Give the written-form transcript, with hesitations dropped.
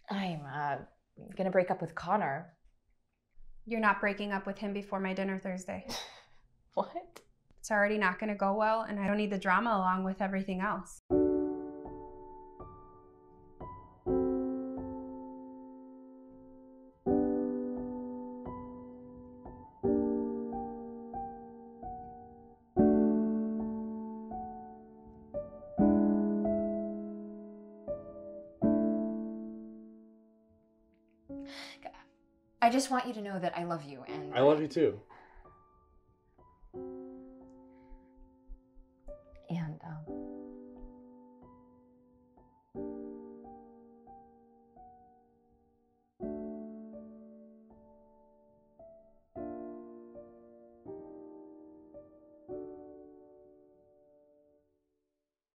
I'm gonna break up with Connor. You're not breaking up with him before my dinner Thursday. What? It's already not going to go well, and I don't need the drama along with everything else. I just want you to know that I love you and I love you too.